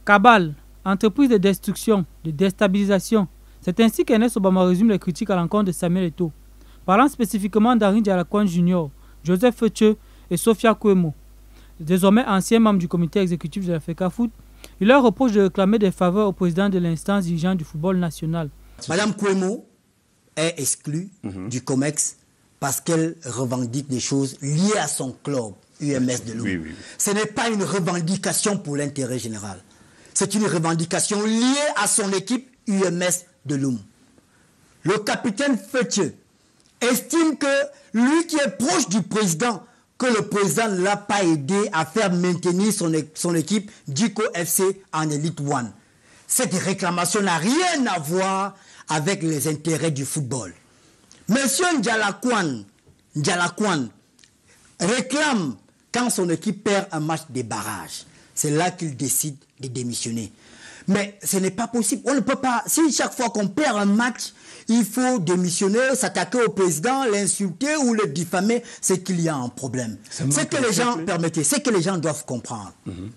Cabale, entreprise de destruction, de déstabilisation. C'est ainsi qu'Ernest Obama résume les critiques à l'encontre de Samuel Eto'o, parlant spécifiquement d'Henri Ndialakwan Jr., Joseph Fetche et Sophia Kouemo. Désormais anciens membres du comité exécutif de la FECAFOOT, il leur reproche de réclamer des faveurs au président de l'instance dirigeante du football national. Madame Kouemo est exclue du COMEX parce qu'elle revendique des choses liées à son club UMS de Loum. Oui. Ce n'est pas une revendication pour l'intérêt général. C'est une revendication liée à son équipe UMS de Loum. Le capitaine Fetche estime que lui qui est proche du président, que le président ne l'a pas aidé à faire maintenir son équipe Djiko FC en Elite One. Cette réclamation n'a rien à voir avec les intérêts du football. Monsieur Ndialakwan réclame quand son équipe perd un match des barrages. C'est là qu'il décide de démissionner. Mais ce n'est pas possible. On ne peut pas. Si chaque fois qu'on perd un match, il faut démissionner, s'attaquer au président, l'insulter ou le diffamer, c'est qu'il y a un problème. C'est que les gens, permettez, c'est que les gens doivent comprendre.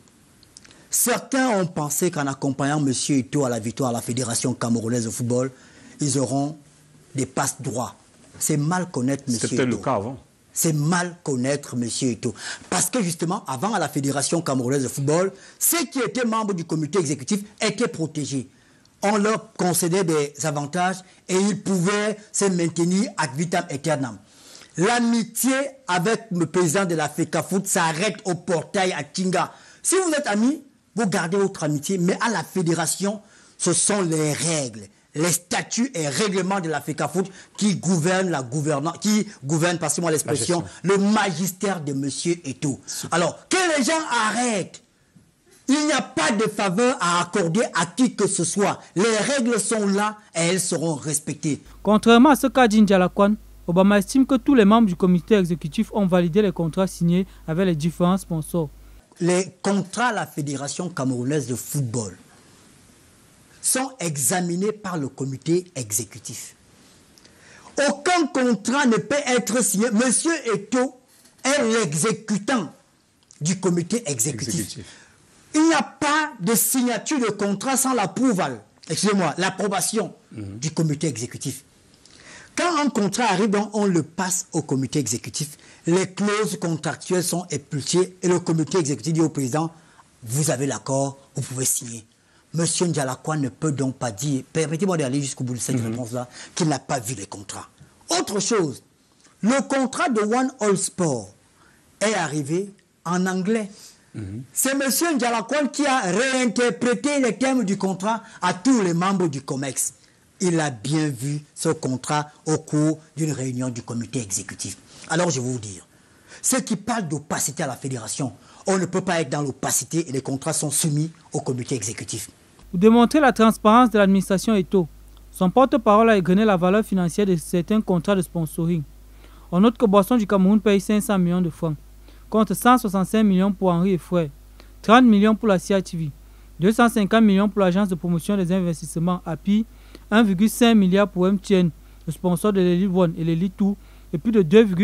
Certains ont pensé qu'en accompagnant M. Eto'o à la victoire à la Fédération camerounaise de football, ils auront des passes droits. C'est mal connaître M. Eto'o. C'était le cas avant. C'est mal connaître M. Eto'o. Parce que justement, avant à la Fédération camerounaise de football, ceux qui étaient membres du comité exécutif étaient protégés. On leur concédait des avantages et ils pouvaient se maintenir ad vitam aeternam. L'amitié avec le président de la FECAFOOT s'arrête au portail à Tinga. Si vous êtes amis, vous gardez votre amitié, mais à la fédération, ce sont les règles, les statuts et règlements de la FECAFOOT qui gouvernent passez-moi l'expression, le magistère de M. Eto'o. Alors, que les gens arrêtent. Il n'y a pas de faveur à accorder à qui que ce soit. Les règles sont là et elles seront respectées. Contrairement à ce qu'a dit Ndialakwan, Obama estime que tous les membres du comité exécutif ont validé les contrats signés avec les différents sponsors. Les contrats à la Fédération camerounaise de football sont examinés par le comité exécutif. Aucun contrat ne peut être signé. Monsieur Eto'o est l'exécutant du comité exécutif. Il n'y a pas de signature de contrat sans l'approbation du comité exécutif. Quand un contrat arrive, donc, on le passe au comité exécutif. Les clauses contractuelles sont épluchées et le comité exécutif dit au président, vous avez l'accord, vous pouvez signer. Monsieur Ndialakwan ne peut donc pas dire, permettez-moi d'aller jusqu'au bout de cette réponse-là, qu'il n'a pas vu les contrats. Autre chose, le contrat de One All Sport est arrivé en anglais. C'est M. Ndialakwan qui a réinterprété les termes du contrat à tous les membres du COMEX. Il a bien vu ce contrat au cours d'une réunion du comité exécutif. Alors je vais vous dire, ceux qui parlent d'opacité à la fédération, on ne peut pas être dans l'opacité et les contrats sont soumis au comité exécutif. Pour démontrer la transparence de l'administration Eto'o, son porte-parole a égrené la valeur financière de certains contrats de sponsoring. On note que Boissons du Cameroun paye 500 millions de francs, contre 165 millions pour Henri et Frères, 30 millions pour la CIATV, 250 millions pour l'agence de promotion des investissements API, 1,5 milliard pour MTN, le sponsor de l'Elite One et l'Elite 2, et plus de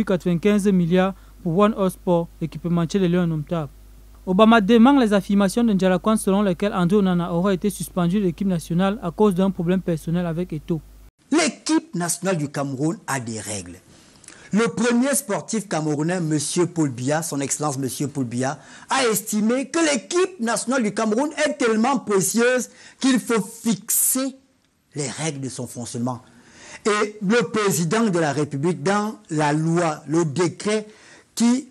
2,95 milliards pour One All Sport, l'équipementier de Léon Nomtable. Obama dément les affirmations de Ndialakwan selon lesquelles André Onana aurait été suspendu de l'équipe nationale à cause d'un problème personnel avec Eto'o. L'équipe nationale du Cameroun a des règles. Le premier sportif camerounais, M. Paul Biya, son excellence M. Paul Biya, a estimé que l'équipe nationale du Cameroun est tellement précieuse qu'il faut fixer les règles de son fonctionnement. Et le président de la République, dans la loi, le décret qui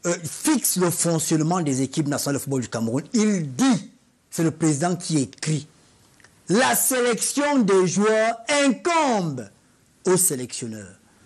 fixe le fonctionnement des équipes nationales de football du Cameroun, il dit, c'est le président qui écrit, la sélection des joueurs incombe au sélectionneur.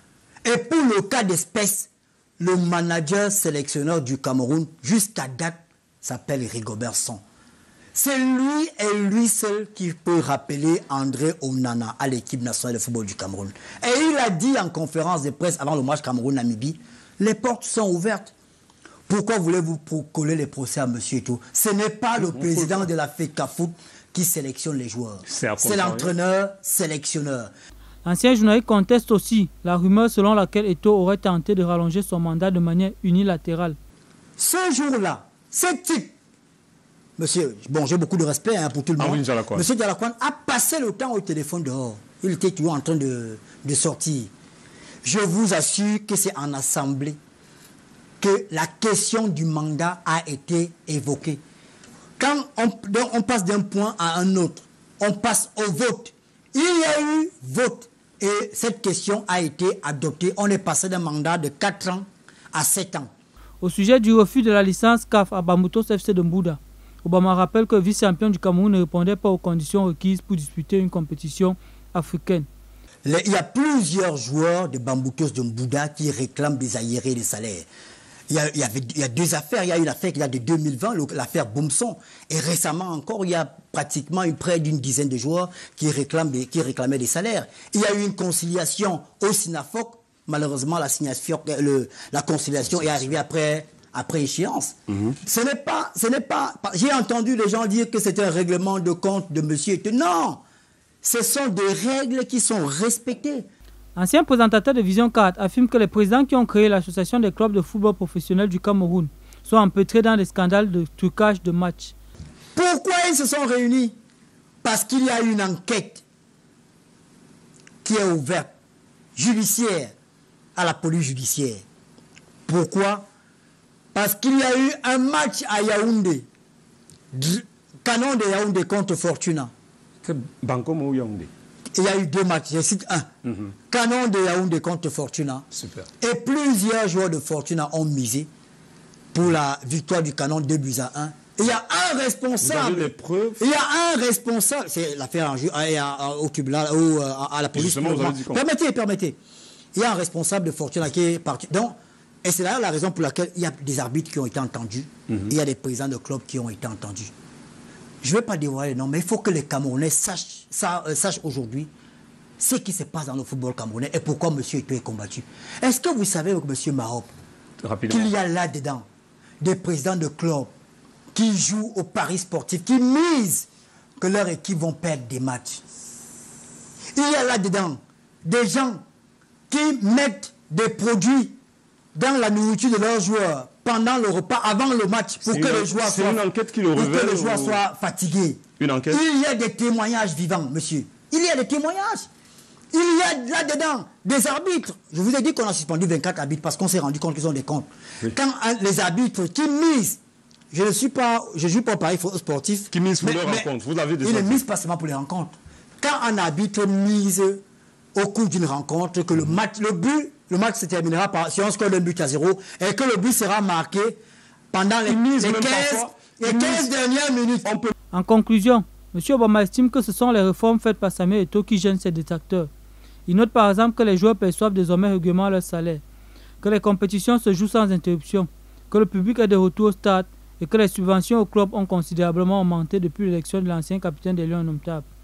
Et pour le cas d'espèce, le manager sélectionneur du Cameroun, jusqu'à date, s'appelle Rigobert Song. C'est lui et lui seul qui peut rappeler André Onana à l'équipe nationale de football du Cameroun. Et il a dit en conférence de presse avant le match Cameroun-Namibie, les portes sont ouvertes. Pourquoi voulez-vous coller les procès à M. Eto'o? Ce n'est pas le président de la FECAFOOT qui sélectionne les joueurs. C'est l'entraîneur sélectionneur. L'ancien journaliste conteste aussi la rumeur selon laquelle Eto'o aurait tenté de rallonger son mandat de manière unilatérale. Ce jour-là, ce type monsieur, bon, j'ai beaucoup de respect pour tout le monde. Monsieur Dialakouane a passé le temps au téléphone dehors. Il était toujours en train de sortir. Je vous assure que c'est en assemblée que la question du mandat a été évoquée. Quand on passe d'un point à un autre, on passe au vote. Il y a eu vote et cette question a été adoptée. On est passé d'un mandat de 4 ans à 7 ans. Au sujet du refus de la licence CAF à Bamoutos FC de Mbouda, Obama rappelle que le vice-champion du Cameroun ne répondait pas aux conditions requises pour disputer une compétition africaine. Il y a plusieurs joueurs de Bamoutos de Mbouda qui réclament des arriérés de salaire. Il y a deux affaires. Il y a eu l'affaire qui date de 2020, l'affaire Boumson. Et récemment encore, il y a pratiquement près d'une dizaine de joueurs qui réclamaient des salaires. Il y a eu une conciliation au SINAFOC. Malheureusement, la conciliation est arrivée après échéance. Ce n'est pas. J'ai entendu les gens dire que c'était un règlement de compte de monsieur. Non! Ce sont des règles qui sont respectées. Ancien présentateur de Vision 4 affirme que les présidents qui ont créé l'association des clubs de football professionnels du Cameroun sont empêtrés dans des scandales de trucage de matchs. Pourquoi ils se sont réunis? Parce qu'il y a une enquête qui est ouverte, judiciaire, à la police judiciaire. Pourquoi? Parce qu'il y a eu un match à Yaoundé, Canon de Yaoundé contre Fortuna. Bankomo Yaoundé. Il y a eu 2 matchs, je cite un. Canon de Yaoundé contre Fortuna. Super. Et plusieurs joueurs de Fortuna ont misé pour la victoire du Canon 2-1. Il y a un responsable. Vous avez les preuves? Il y a un responsable. C'est l'affaire au tribunal ou à la police. Permettez. Il y a un responsable de Fortuna qui est parti. Donc, et c'est là la raison pour laquelle il y a des arbitres qui ont été entendus. Il y a des présidents de clubs qui ont été entendus. Je ne vais pas dévoiler les noms, mais il faut que les Camerounais sachent aujourd'hui ce qui se passe dans le football camerounais et pourquoi M. Eto'o est combattu. Est-ce que vous savez, M. Marop, qu'il y a là-dedans des présidents de clubs qui jouent au paris sportif, qui misent que leur équipe vont perdre des matchs? Il y a là-dedans des gens qui mettent des produits dans la nourriture de leurs joueurs pendant le repas, avant le match, pour que les joueurs soient fatigués. Une enquête? Il y a des témoignages vivants, monsieur. Il y a des témoignages. Il y a là-dedans des arbitres. Je vous ai dit qu'on a suspendu 24 arbitres parce qu'on s'est rendu compte qu'ils ont des comptes. Oui. Quand les arbitres qui misent, je joue pas au paris sportif. Qui misent pour les rencontres, vous avez des ils ne misent pas seulement pour les rencontres. Quand un arbitre mise au cours d'une rencontre, que le match se terminera sur un score d'un but à 0 et que le but sera marqué pendant les 15 dernières minutes. En conclusion, M. Obama estime que ce sont les réformes faites par Samuel Eto'o qui gênent ses détracteurs. Il note par exemple que les joueurs perçoivent désormais régulièrement leur salaire, que les compétitions se jouent sans interruption, que le public est de retour au stade et que les subventions aux clubs ont considérablement augmenté depuis l'élection de l'ancien capitaine des Lions indomptables.